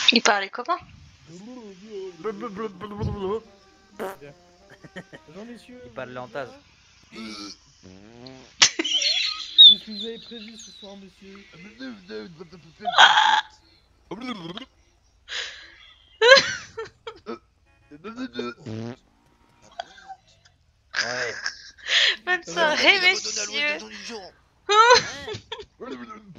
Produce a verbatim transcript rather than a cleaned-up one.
Il parlait comment? Bonjour messieurs. Il parle lentaz. Qu'est-ce que vous avez prévu ce soir, monsieur? Ouais. Bonne Ça va, soirée, ça va. messieurs.